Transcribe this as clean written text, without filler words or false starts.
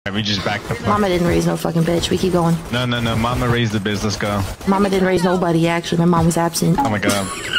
We just backed up. Mama didn't raise no fucking bitch. We keep going. No. Mama raised the biz. Let's go. Mama didn't raise nobody, actually. My mom was absent. Oh my god.